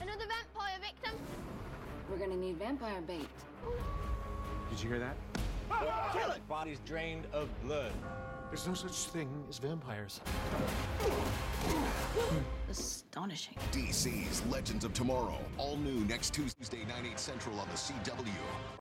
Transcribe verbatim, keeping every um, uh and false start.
Another vampire victim. We're gonna need vampire bait. Did you hear that? Kill it! Body's drained of blood. There's no such thing as vampires. Astonishing. D C's Legends of Tomorrow. All new next Tuesday, nine, eight central on the C W.